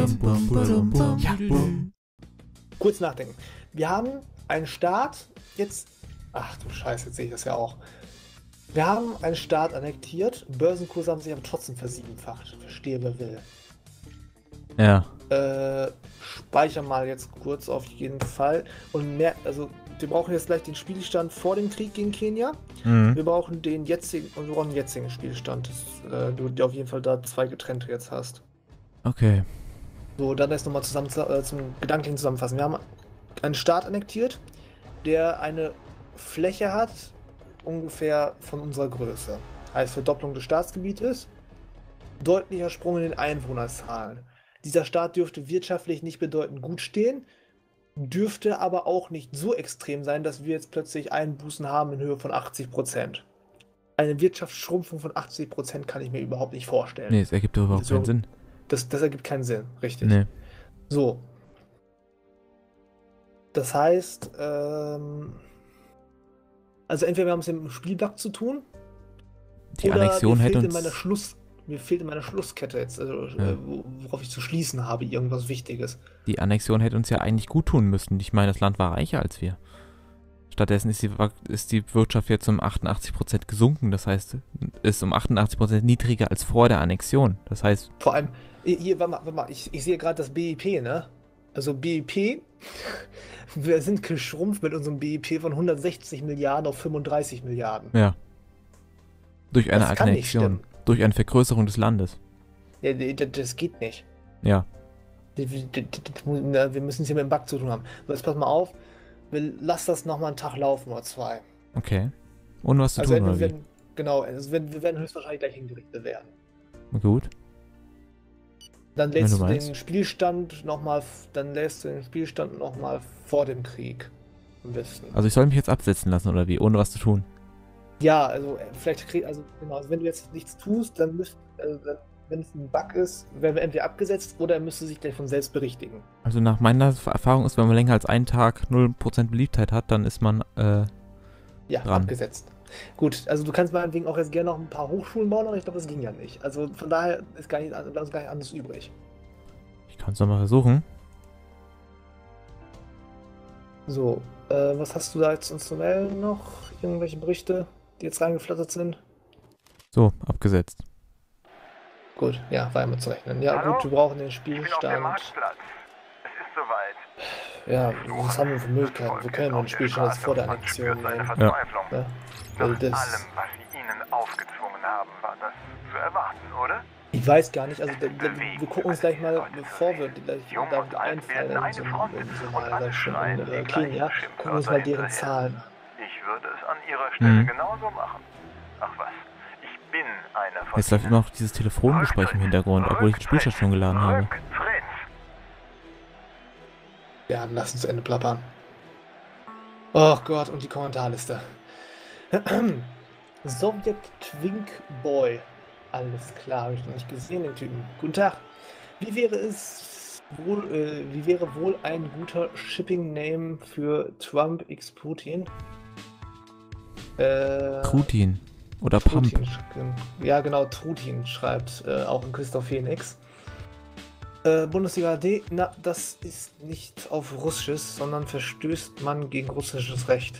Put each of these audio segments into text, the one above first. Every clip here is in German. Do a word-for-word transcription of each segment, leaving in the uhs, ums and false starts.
Ja. Kurz nachdenken. Wir haben einen Staat jetzt... Ach du Scheiße, jetzt sehe ich das ja auch. Wir haben einen Staat annektiert. Börsenkurse haben sich aber trotzdem versiebenfacht. Verstehe, wer will. Ja. Äh, speicher mal jetzt kurz auf jeden Fall. Und mehr, also wir brauchen jetzt gleich den Spielstand vor dem Krieg gegen Kenia. Mhm. Wir brauchen den jetzigen und wir brauchen den jetzigen Spielstand. Dass, äh, du dir auf jeden Fall da zwei getrennte jetzt hast. Okay. So, dann erst nochmal zusammen äh, zum gedanklichen Zusammenfassen. Wir haben einen Staat annektiert, der eine Fläche hat, ungefähr von unserer Größe. Heißt Verdopplung des Staatsgebietes, deutlicher Sprung in den Einwohnerzahlen. Dieser Staat dürfte wirtschaftlich nicht bedeutend gut stehen, dürfte aber auch nicht so extrem sein, dass wir jetzt plötzlich Einbußen haben in Höhe von achtzig Prozent. Eine Wirtschaftsschrumpfung von achtzig Prozent kann ich mir überhaupt nicht vorstellen. Nee, es ergibt doch überhaupt So, keinen Sinn. Das, das ergibt keinen Sinn, richtig. Nee. So. Das heißt, ähm, also entweder wir haben es mit dem Spielbug zu tun, Die oder Annexion mir hätte fehlt uns... in meiner Schluss, mir fehlt in meiner Schlusskette jetzt, also, Ja. äh, worauf ich zu schließen habe, irgendwas Wichtiges. Die Annexion hätte uns ja eigentlich gut tun müssen. Ich meine, das Land war reicher als wir. Stattdessen ist die, ist die Wirtschaft jetzt um achtundachtzig Prozent gesunken. Das heißt, ist um achtundachtzig Prozent niedriger als vor der Annexion. Das heißt... Vor allem, hier, warte mal, warte mal ich, ich sehe gerade das B I P, ne? Also B I P, wir sind geschrumpft mit unserem B I P von hundertsechzig Milliarden auf fünfunddreißig Milliarden. Ja. Durch eine Das kann nicht Annexion. Durch eine Vergrößerung des Landes. Ja, das, das geht nicht. Ja. Wir müssen es hier mit dem Bug zu tun haben. So, jetzt pass mal auf, wir, lass das nochmal einen Tag laufen oder zwei. Okay. Ohne was zu Also tun, wir oder wie? werden, genau, also wir, wir werden höchstwahrscheinlich gleich hingerichtet werden. Gut. Dann Wenn lässt du du meinst. den Spielstand nochmal, dann lässt du den Spielstand nochmal vor dem Krieg. Am besten. Also ich soll mich jetzt absetzen lassen, oder wie? Ohne was zu tun. Ja, also äh, vielleicht krieg, also genau, also wenn du jetzt nichts tust, dann müsst, also, dann, wenn es ein Bug ist, werden wir entweder abgesetzt oder er müsste sich gleich von selbst berichtigen. Also nach meiner Erfahrung ist, wenn man länger als einen Tag null Prozent Beliebtheit hat, dann ist man, äh, Ja, Dran. abgesetzt. Gut, also du kannst meinetwegen auch jetzt gerne noch ein paar Hochschulen bauen, aber ich glaube, das ging ja nicht. Also von daher ist gar nicht, bleibt uns gar nicht anderes übrig. ich kann es doch mal versuchen. So, äh, was hast du da jetzt uns noch? Irgendwelche Berichte, die jetzt reingeflattert sind? So, abgesetzt. Gut, ja, war immer zu rechnen. Ja, Hallo? gut, wir brauchen den Ich bin auf dem Spielstand. Marktplatz. Es ist soweit. Ja, was haben wir für Möglichkeiten? Wir können den Spielstand jetzt vor der Annexion Seine nehmen. Verzweiflung. Ja, Nach weil allem, das, was sie ihnen aufgezwungen haben, war das zu erwarten, oder? ich weiß gar nicht, also da, da, wir gucken uns gleich mal, bevor wir gleich Jung da und alt einfallen, werden in eine so, Front in so und mal, alle sag ich schon, schreien in die äh, gleichen Kenia, gucken wir uns Schimpfwörter mal deren hinterher. Zahlen an. Ich würde es an ihrer Stelle Mhm. genauso machen. Ach was, ich bin einer von Jetzt läuft immer noch dieses Telefongespräch im Hintergrund, obwohl ich den Spielstand schon geladen habe. Rückfritz. Ja, dann lass uns zu Ende plappern. Oh Gott, und die Kommentarliste. Sowjet Twink Boy. Alles klar, habe ich noch nicht gesehen, den Typen. Guten Tag. Wie wäre es wohl, äh, wie wäre wohl ein guter Shipping-Name für Trump x Putin? Äh, Trutin. Oder Pump. Trutin sch- Ja, genau, Trutin schreibt äh, auch ein Christoph Phoenix. Äh, Bundesliga A D, na, das ist nicht auf Russisches, sondern verstößt man gegen russisches Recht.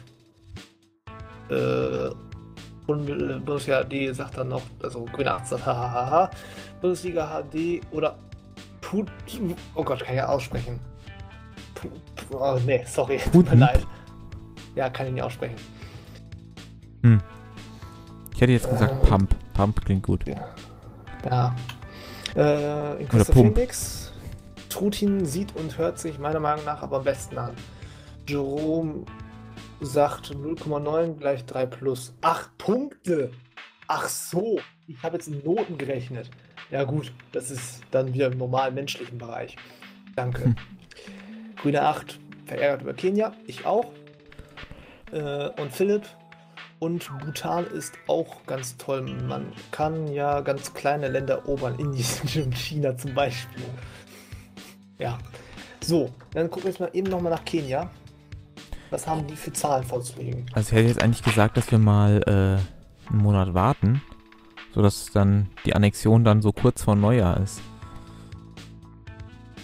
Äh, Bund äh, Bundesliga H D sagt dann noch, also Grüne acht sagt, hahaha, Bundesliga H D oder Put, oh Gott, kann ich ja aussprechen. Pu, pu, oh, nee, sorry, tut mir Putin? leid. Ja, kann ich nicht aussprechen. Hm. Ich hätte jetzt gesagt Äh, Pump. Pump klingt gut. Ja. Ja. Äh, in Oder Christoph Pump. Phoenix. Trutin sieht und hört sich meiner Meinung nach aber am besten an. Jerome sagt null Komma neun gleich drei plus. Acht Punkte! Ach so, ich habe jetzt in Noten gerechnet. Ja gut, das ist dann wieder im normalen menschlichen Bereich. Danke. Hm. Grüne acht, verärgert über Kenia. Ich auch. Äh, und Philipp. Und Bhutan ist auch ganz toll. Man kann ja ganz kleine Länder erobern. Indien und China zum Beispiel. Ja. So, dann gucken wir jetzt mal eben nochmal nach Kenia. Was haben die für Zahlen vorzulegen? Also ich hätte jetzt eigentlich gesagt, dass wir mal äh, einen Monat warten, sodass dann die Annexion dann so kurz vor Neujahr ist.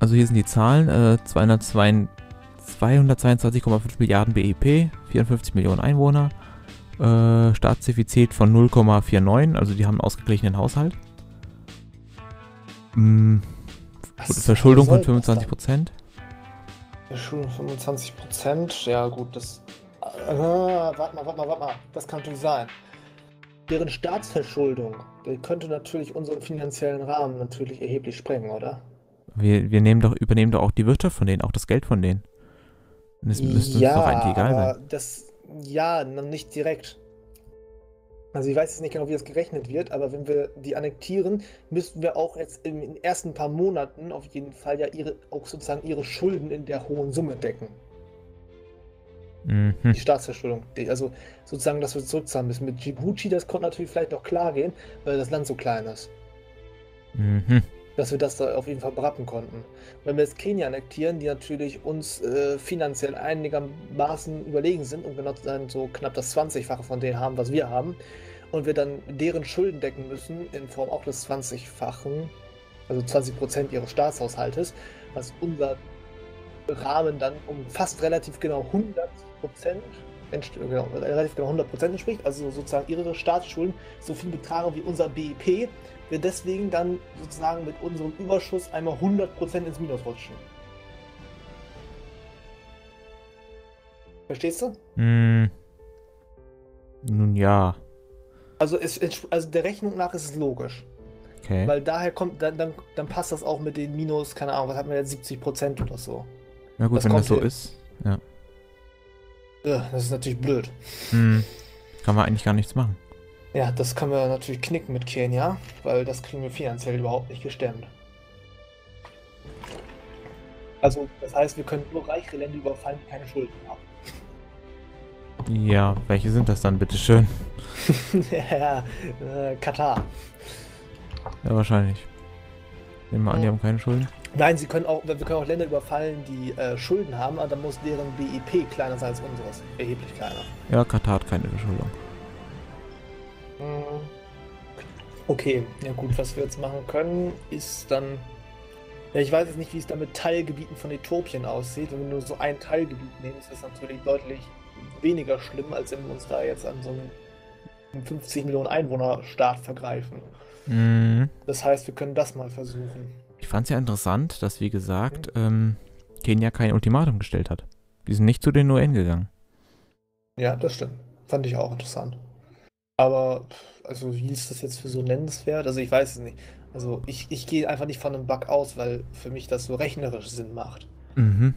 Also hier sind die Zahlen, äh, zweihundertzweiundzwanzig Komma fünf Milliarden B I P, vierundfünfzig Millionen Einwohner, äh, Staatsdefizit von null Komma neunundvierzig, also die haben einen ausgeglichenen Haushalt. Mm, Was Verschuldung von soll das fünfundzwanzig dann? Prozent. Verschuldung fünfundzwanzig Prozent, ja gut, das... Ah, warte mal, warte mal, warte mal, das kann natürlich sein. Deren Staatsverschuldung, die könnte natürlich unseren finanziellen Rahmen natürlich erheblich sprengen, oder? Wir, wir nehmen doch, übernehmen doch auch die Wirtschaft von denen, auch das Geld von denen. Und es müsste uns doch eigentlich egal aber sein. das, ja, noch nicht direkt. Also ich weiß jetzt nicht genau, wie das gerechnet wird, aber wenn wir die annektieren, müssten wir auch jetzt in den ersten paar Monaten auf jeden Fall ja ihre, auch sozusagen ihre Schulden in der hohen Summe decken. Mhm. Die Staatsverschuldung. Die, also sozusagen, dass wir zurückzahlen müssen. Mit Djibouti, das konnte natürlich vielleicht noch klar gehen, weil das Land so klein ist. Mhm. Dass wir das da auf jeden Fall berappen konnten. Wenn wir jetzt Kenia annektieren, die natürlich uns äh, finanziell einigermaßen überlegen sind und genau zu sein, so knapp das zwanzigfache von denen haben, was wir haben, und wir dann deren Schulden decken müssen, in Form auch des zwanzigfachen, also zwanzig Prozent ihres Staatshaushaltes, was unser Rahmen dann um fast relativ genau hundert Prozent, genau, relativ genau hundert Prozent entspricht, also sozusagen ihre Staatsschulden so viel betragen wie unser B I P, wir deswegen dann sozusagen mit unserem Überschuss einmal hundert Prozent ins Minus rutschen. Verstehst du? Mm. Nun ja. Also, es, also der Rechnung nach ist es logisch. Okay. Weil daher kommt, dann, dann, dann passt das auch mit den Minus, keine Ahnung, was hatten wir jetzt, siebzig Prozent oder so. Na gut, das wenn das kommt so hin. ist, ja. Ja, das ist natürlich blöd. Hm. Kann man eigentlich gar nichts machen. Ja, das können wir natürlich knicken mit Kenia, weil das kriegen wir finanziell überhaupt nicht gestemmt. Also, das heißt, wir können nur reichere Länder überfallen, die keine Schulden haben. Ja, welche sind das dann, bitteschön? Ja, äh, Katar. Ja, wahrscheinlich. Nehmen wir an, die haben keine Schulden. Nein, sie können auch, wir können auch Länder überfallen, die äh, Schulden haben, aber dann muss deren B I P kleiner sein als unseres. Erheblich kleiner. Ja, Katar hat keine Verschuldung. Mhm. Okay, ja gut, was wir jetzt machen können, ist dann... Ja, ich weiß jetzt nicht, wie es da mit Teilgebieten von Äthiopien aussieht. Wenn wir nur so ein Teilgebiet nehmen, ist das natürlich deutlich weniger schlimm, als wenn wir uns da jetzt an so einen fünfzig Millionen Einwohner Staat vergreifen. Mhm. Das heißt, wir können das mal versuchen. Ich fand es ja interessant, dass, wie gesagt, ähm, Kenia kein Ultimatum gestellt hat. Die sind nicht zu den U N gegangen. Ja, das stimmt. Fand ich auch interessant. Aber, also, wie ist das jetzt für so nennenswert? Also, ich weiß es nicht. Also, ich, ich gehe einfach nicht von einem Bug aus, weil für mich das so rechnerisch Sinn macht. Mhm.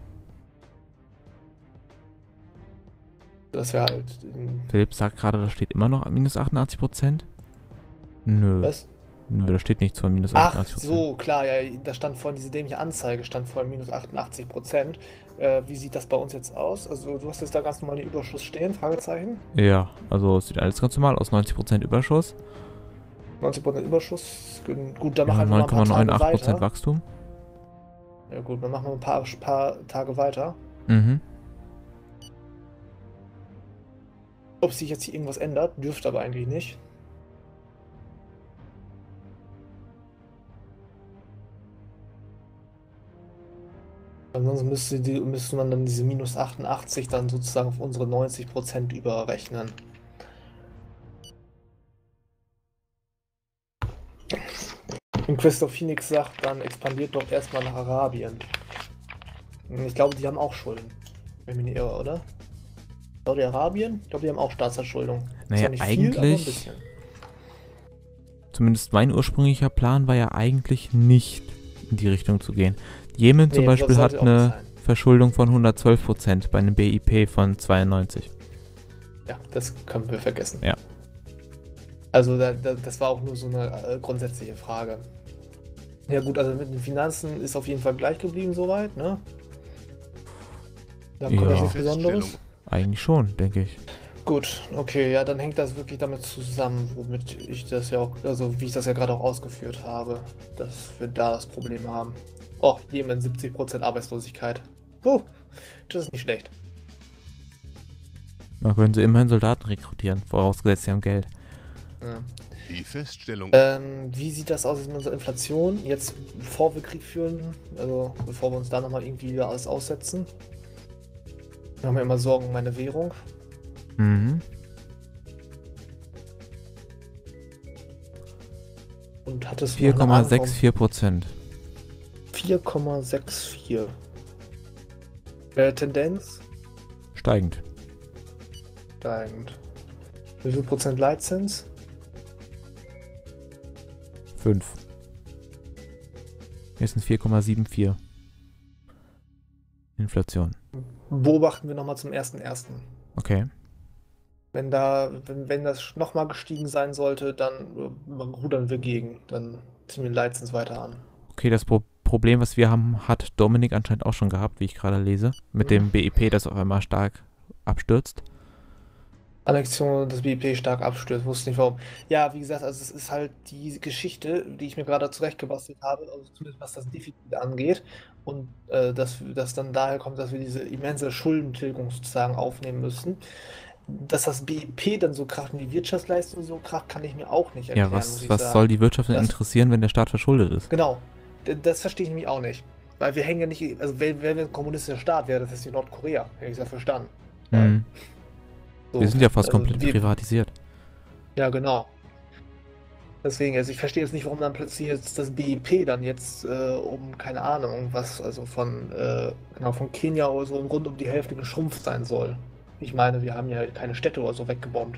Das wäre halt. ähm, Philipp sagt gerade, da steht immer noch minus achtundachtzig Prozent. Nö. Was? Nö, da steht nichts von minus Ach, achtundachtzig Prozent. so, klar, ja, da stand vorhin diese dämliche Anzeige, stand vorhin minus achtundachtzig Prozent. Äh, wie sieht das bei uns jetzt aus? Also, du hast jetzt da ganz normal den Überschuss stehen, Fragezeichen. Ja, also es sieht alles ganz normal aus. neunzig Prozent Überschuss. neunzig Prozent Überschuss. Gut, dann Ja, machen wir mal ein paar neun Komma Tage neunundachtzig Prozent weiter. Wachstum. Ja, gut, dann machen wir ein paar, paar Tage weiter. Mhm. Ob sich jetzt hier irgendwas ändert, dürfte aber eigentlich nicht. Ansonsten müsste, die, müsste man dann diese minus achtundachtzig dann sozusagen auf unsere neunzig Prozent überrechnen. Und Christoph Phoenix sagt, dann expandiert doch erstmal nach Arabien. Ich glaube, die haben auch Schulden. Wenn ich mich nicht irre, oder? Saudi-Arabien? Ich glaube, die haben auch Staatsverschuldung. Naja, nicht eigentlich- Viel, aber ein bisschen. Zumindest mein ursprünglicher Plan war ja eigentlich nicht in die Richtung zu gehen. Jemen zum Nee, das Beispiel hat sollte auch nicht eine sein. Verschuldung von hundertzwölf Prozent bei einem B I P von zweiundneunzig. Ja, das können wir vergessen. Ja. Also da, da, das war auch nur so eine äh, grundsätzliche Frage. Ja gut, also mit den Finanzen ist auf jeden Fall gleich geblieben soweit, ne? Da kommt Ja. jetzt nichts Besonderes. Eigentlich schon, denke ich. Gut, okay, ja, dann hängt das wirklich damit zusammen, womit ich das ja auch, also wie ich das ja gerade auch ausgeführt habe, dass wir da das Problem haben. Oh, Jemen siebzig Prozent Arbeitslosigkeit. Oh, das ist nicht schlecht. Da können sie immerhin Soldaten rekrutieren, vorausgesetzt sie haben Geld. Ja. Die Feststellung. Ähm, wie sieht das aus mit unserer Inflation? Jetzt, bevor wir Krieg führen, also bevor wir uns da nochmal irgendwie wieder alles aussetzen. Wir haben ja immer Sorgen um meine Währung. Mhm. Und hat es vier Komma sechs vier Prozent. vier Komma sechs vier. Äh, Tendenz? Steigend. Steigend. Wie viel Prozent Leitzins? fünf. Hier sind vier Komma sieben vier. Inflation. Beobachten wir nochmal zum ersten ersten. Okay. Wenn da, wenn, wenn das nochmal gestiegen sein sollte, dann äh, rudern wir gegen. Dann ziehen wir den Leitzins weiter an. Okay, das Pro Problem, was wir haben, hat Dominik anscheinend auch schon gehabt, wie ich gerade lese. Mit Mhm. dem B I P, das auf einmal stark abstürzt. Annexion des B I P stark abstürzt, wusste nicht warum. Ja, wie gesagt, also es ist halt die Geschichte, die ich mir gerade zurechtgebastelt habe, also zumindest was das Defizit angeht. Und äh, dass das dann daher kommt, dass wir diese immense Schuldentilgung sozusagen aufnehmen müssen. Dass das B I P dann so kracht und die Wirtschaftsleistung so kracht, kann ich mir auch nicht erklären, Ja, muss was, ich was sagen. soll die Wirtschaft denn Das- interessieren, wenn der Staat verschuldet ist? Genau, D- das verstehe ich nämlich auch nicht. Weil wir hängen ja nicht, also wenn wenn wir ein kommunistischer Staat wäre, das ist wie Nordkorea, hätte ich es ja verstanden. Mhm. So, Wir sind ja fast also komplett wir- privatisiert. Ja, genau. Deswegen, also ich verstehe jetzt nicht, warum dann plötzlich jetzt das B I P dann jetzt äh, um, keine Ahnung, was, also von, äh, genau, von Kenia oder so rund um die Hälfte geschrumpft sein soll. Ich meine, wir haben ja keine Städte oder so weggebombt.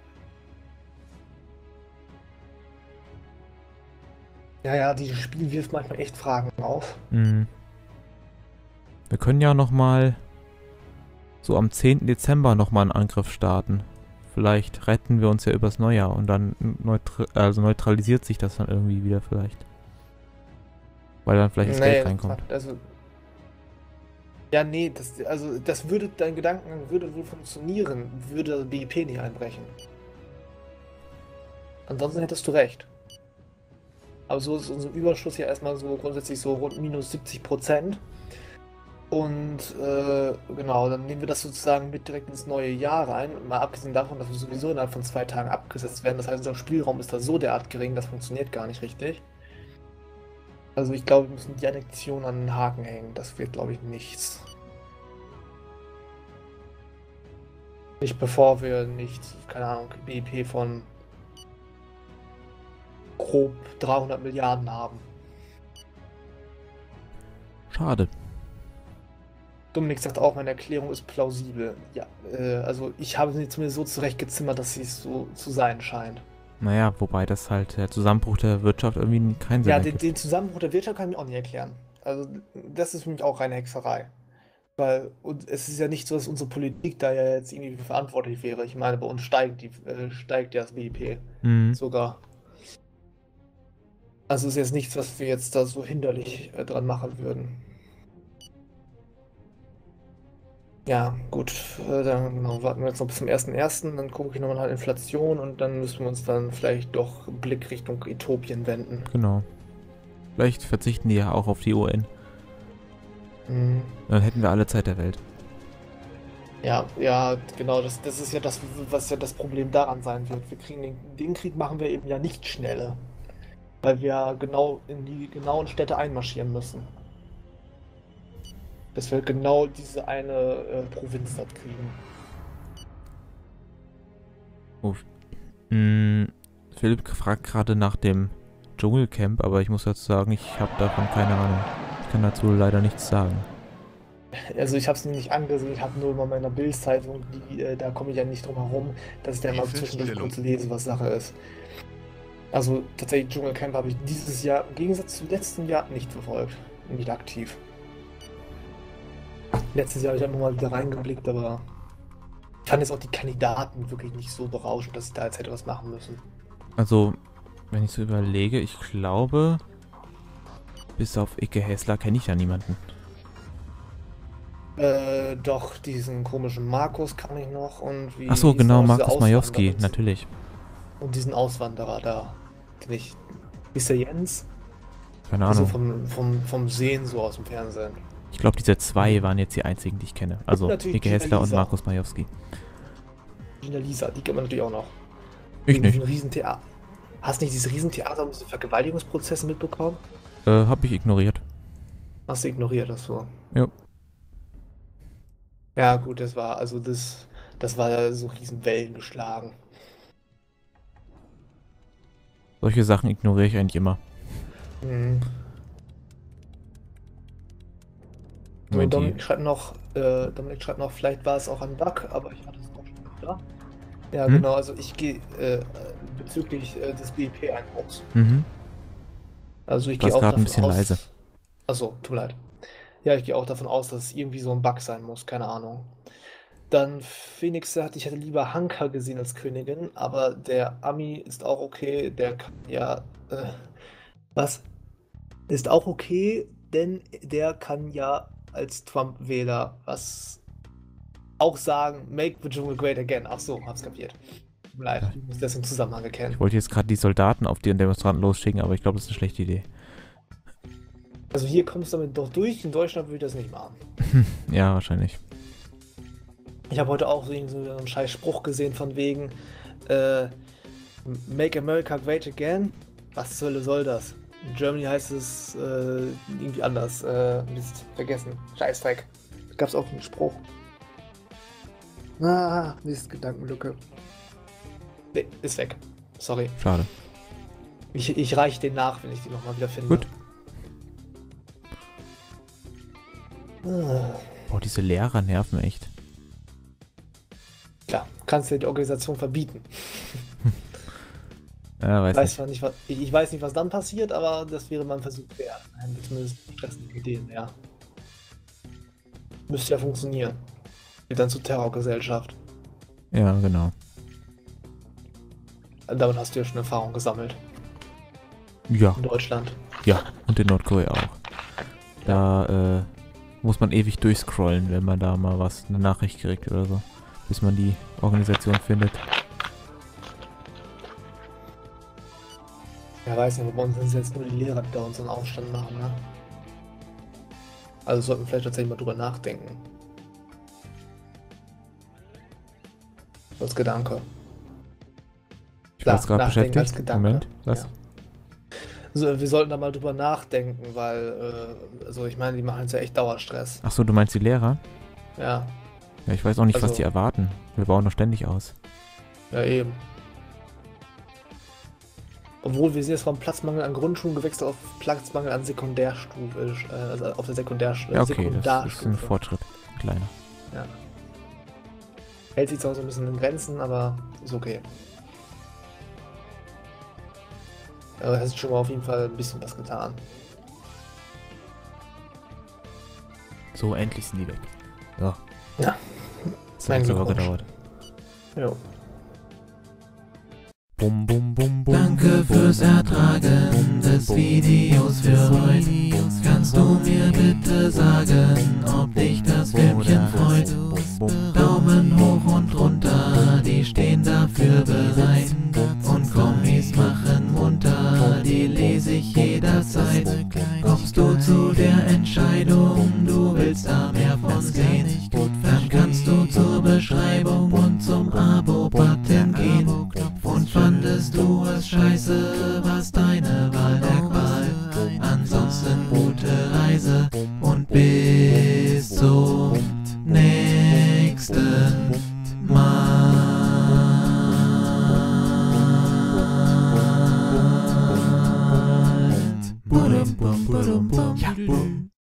Ja, ja, dieses Spiel wirft manchmal echt Fragen auf. Mhm. Wir können ja nochmal so am zehnten Dezember nochmal einen Angriff starten. Vielleicht retten wir uns ja übers Neujahr und dann neutr also neutralisiert sich das dann irgendwie wieder vielleicht. Weil dann vielleicht das Nee, Geld reinkommt. Also, ja, nee, das, also das würde, dein Gedanken würde wohl funktionieren, würde das B I P nicht einbrechen. Ansonsten hättest du recht. Aber so ist unser Überschuss ja erstmal so grundsätzlich so rund minus siebzig Prozent. Und äh, genau, dann nehmen wir das sozusagen mit direkt ins neue Jahr rein. Mal abgesehen davon, dass wir sowieso innerhalb von zwei Tagen abgesetzt werden. Das heißt, unser Spielraum ist da so derart gering, das funktioniert gar nicht richtig. Also ich glaube, wir müssen die Annexion an den Haken hängen. Das wird, glaube ich, nichts. Nicht bevor wir nicht, keine Ahnung, B I P von grob dreihundert Milliarden haben. Schade. Dominik sagt auch, meine Erklärung ist plausibel. Ja, äh, also ich habe sie zumindest so zurechtgezimmert, dass sie es so zu sein scheint. Naja, wobei das halt der Zusammenbruch der Wirtschaft irgendwie keinen Sinn Ja, ergibt. den, den Zusammenbruch der Wirtschaft kann ich mir auch nicht erklären. Also das ist für mich auch reine Hexerei. Weil und es ist ja nicht so, dass unsere Politik da ja jetzt irgendwie für verantwortlich wäre. Ich meine, bei uns steigt, die, äh, steigt ja das B I P Mhm. sogar. Also ist jetzt nichts, was wir jetzt da so hinderlich äh, dran machen würden. Ja, gut. Äh, dann genau, warten wir jetzt noch bis zum ersten ersten Dann gucke ich nochmal nach Inflation und dann müssen wir uns dann vielleicht doch Blick Richtung Äthiopien wenden. Genau. Vielleicht verzichten die ja auch auf die U N. Mhm. Dann hätten wir alle Zeit der Welt. Ja, ja, genau, das, das ist ja das, was ja das Problem daran sein wird. Wir kriegen den, den Krieg machen wir eben ja nicht schneller. Weil wir ja genau in die genauen Städte einmarschieren müssen. Dass wir genau diese eine äh, Provinz dort kriegen. Hm, Philipp fragt gerade nach dem Dschungelcamp, aber ich muss dazu sagen, ich habe davon keine Ahnung. Ich kann dazu leider nichts sagen. Also ich habe es mir nicht angesehen, ich habe nur mal meiner Bildzeitung, die, äh, da komme ich ja nicht drum herum, dass ich da Die mal zwischendurch Feststellung. kurz lese, was Sache ist. Also tatsächlich Dschungelcamp habe ich dieses Jahr im Gegensatz zum letzten Jahr nicht verfolgt. Nicht aktiv. Letztes Jahr habe ich einfach mal wieder reingeblickt, aber ich fand jetzt auch die Kandidaten wirklich nicht so berauschend, dass ich da jetzt hätte was machen müssen. Also, wenn ich so überlege, ich glaube, bis auf Icke Hässler kenne ich ja niemanden. Äh, doch, diesen komischen Markus kann ich noch und wie Ach so, hieß genau, noch, diese Markus Majowski, Auswanderer- natürlich. Und diesen Auswanderer da. Den ich. Ist der Jens? Keine Also Ahnung. vom, vom, vom Sehen so aus dem Fernsehen. Ich glaube, diese zwei waren jetzt die einzigen, die ich kenne. Also natürlich Icke Gina Hässler und Lisa. Markus Majowski. Gina Lisa, die kennt man natürlich auch noch. Ich Wegen nicht. diesem Riesentheater. Hast du nicht dieses Riesentheater um diese Vergewaltigungsprozesse mitbekommen? Äh, hab ich ignoriert. Hast du ignoriert, das so. Ja. Ja, gut, das war, also das, das war ja so riesen Wellen geschlagen. Solche Sachen ignoriere ich eigentlich immer. Mhm. So, Moment, Dominik die- schreibt noch, äh, Dominik schreibt noch, vielleicht war es auch ein Bug, aber ich hatte es auch schon öfter. Ja, Hm? genau, also ich gehe äh, bezüglich äh, des B I P-Einbruchs. Mhm. Also ich Du warst gehe auch gerade ein davon bisschen aus. leise. Achso, tut mir leid. Ja, ich gehe auch davon aus, dass es irgendwie so ein Bug sein muss, keine Ahnung. Dann Phoenix sagt, ich hätte lieber Hanka gesehen als Königin, aber der Ami ist auch okay, der kann ja. Äh, was? Ist auch okay, denn der kann ja als Trump-Wähler was auch sagen, make the jungle great again. Ach so, hab's kapiert. Tut mir leid, ich muss das im Zusammenhang erkennen. Ich wollte jetzt gerade die Soldaten auf die Demonstranten losschicken, aber ich glaube, das ist eine schlechte Idee. Also hier kommst du damit doch durch, in Deutschland würde ich das nicht machen. Ja, wahrscheinlich. Ich habe heute auch so irgendwie so einen scheiß Spruch gesehen von wegen äh, Make America Great Again. Was zur Hölle soll das? In Germany heißt es äh, irgendwie anders. Äh, Mist, vergessen. Scheißdreck. Da gab es auch einen Spruch. Ah, Mist, Gedankenlücke. Nee, ist weg. Sorry. Schade. Ich, ich reiche den nach, wenn ich die nochmal wieder finde. Gut. Ah, Boah, diese Lehrer nerven echt. klar, kannst du die Organisation verbieten. Ja, weiß Ich weiß nicht. zwar nicht, was, ich ich weiß nicht, was dann passiert, aber das wäre mal ein Versuch wert. Nein, zumindest stressende Ideen, ja. Müsste ja funktionieren. Wird dann zur Terrorgesellschaft. Ja, genau. Damit hast du ja schon Erfahrung gesammelt. Ja, In Deutschland. ja. Und in Nordkorea auch. Da äh, muss man ewig durchscrollen, wenn man da mal was, eine Nachricht kriegt oder so. Bis man die Organisation findet. Ja, weiß nicht, bei uns sind es jetzt nur die Lehrer, die da unseren Aufstand machen, ne? Also sollten wir vielleicht tatsächlich mal drüber nachdenken. Als Gedanke. Ich war jetzt gerade nachdenken als beschäftigt. Gedanke. Moment, was? Ja. Also, wir sollten da mal drüber nachdenken, weil, äh, also ich meine, die machen jetzt ja echt Dauerstress. Achso, du meinst die Lehrer? Ja, Ja, ich weiß auch nicht, was Also- die erwarten. Wir bauen doch ständig aus. ja eben. Obwohl wir sind jetzt vom Platzmangel an Grundschulen gewechselt auf Platzmangel an Sekundärstufe, äh, also auf der Sekundärstufe. Ja, okay, das ist ein Fortschritt. Ein kleiner. Ja. Hält sich zwar so ein bisschen in Grenzen, aber ist okay. Aber es ist schon mal auf jeden Fall ein bisschen was getan. So, endlich sind die weg. So. Ja. Das Mein hat aber Glückwunsch. gedauert. Jo. Bum, bum, bum, bum, Danke bum, fürs bum, Ertragen bum, bum, des bum, Videos für des heute. Videos Kannst für du heute. mir bitte sagen, ob dich das Filmchen freut? Bum, bum, Daumen hoch und runter, die stehen dafür bereit. Und Kommis machen munter, die lese ich jederzeit. Kommst du zu der Entscheidung, du willst da mehr von sehen? Dann kannst du zur Beschreibung und zum Abo-Button gehen. Und fandest du es scheiße, was deine Wahl der Qual. Ansonsten gute Reise und bis zum nächsten Mal. Budum, bum, budum, bum. Ja, bum.